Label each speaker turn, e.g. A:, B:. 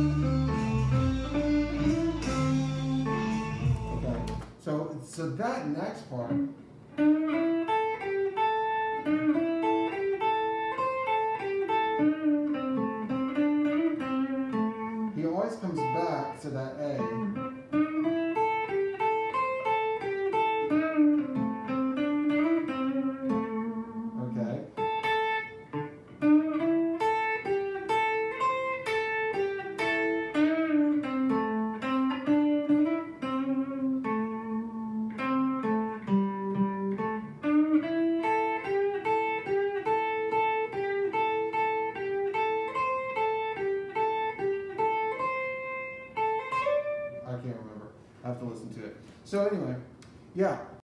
A: Okay, so that next part, he always comes back to that A. Okay. I can't remember. I have to listen to it. So anyway, yeah.